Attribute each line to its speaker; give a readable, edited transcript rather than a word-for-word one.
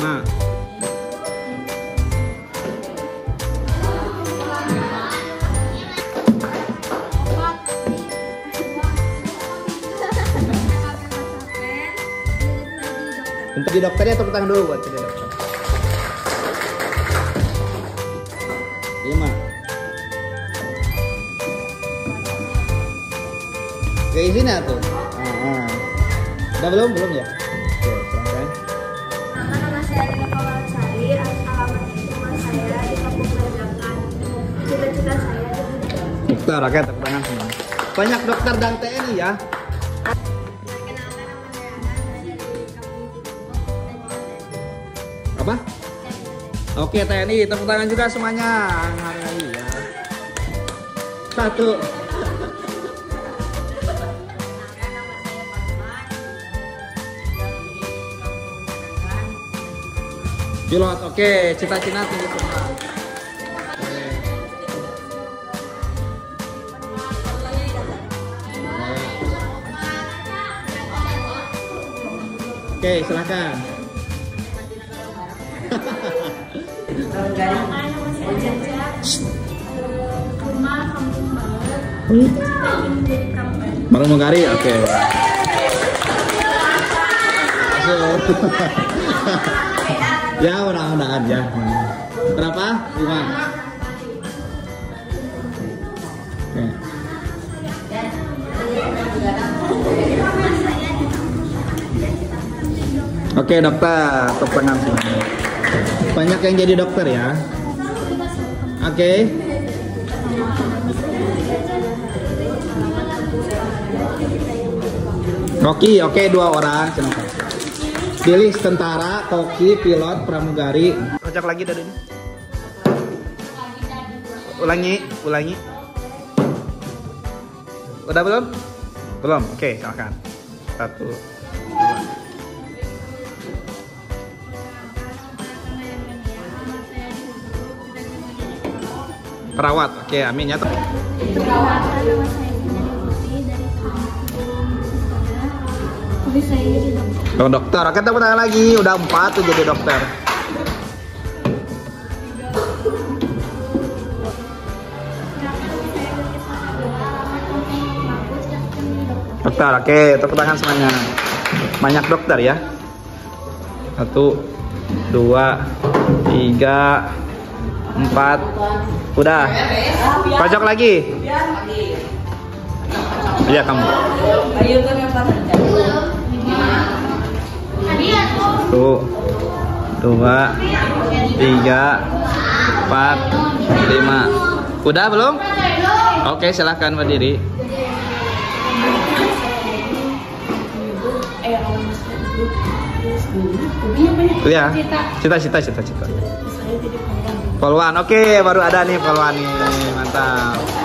Speaker 1: 5. Untuk di dokternya tepuk tangan dulu buat jadi dokter. 5. Kayak sini tuh. Udah belum ya? Oke, silahkan.
Speaker 2: Nama saya Rina Pawarsari, alamat rumah saya di Kampung Bajangan. Cita-cita saya jadi
Speaker 1: Dokter, oke, tepuk tangan semua. Banyak dokter dan TNI ya. Apa? Oke, TNI, tepuk tangan juga semuanya. Hari ya. 1. Pilot, oke, cita-cita tinggi semua. Oke, silakan.
Speaker 2: rumah kampung banget. Cita ingin jadi pramugari.
Speaker 1: Pramugari, oke. Ya, mudah-mudahan ya. Berapa? 5. Oke. Oke, dokter, tepuk tangan semuanya. Banyak yang jadi dokter ya. Oke. Koki, oke, 2 orang. Silakan. Pilih tentara, koki, pilot, pramugari. Kocok lagi dari ini. Ulangi. Udah belum? Belum. Oke, silakan. 1, 2. Perawat. Oke, amin ya.
Speaker 2: Perawat nama saya Sinari Putri dari kampung. Tapi saya jadi dokter.
Speaker 1: Oh, dokter. Oke, tepuk tangan lagi. Udah 4 tuh jadi dokter. Dokter, oke, tepuk tangan semuanya. Banyak dokter ya. 1, 2, 3, 4. Udah. Pojok lagi. Iya kamu. 1, 2, 3, 4, 5. Udah belum? Oke, silahkan berdiri. Iya. Cita-cita. Polwan. Oke, baru ada nih polwan nih. Mantap.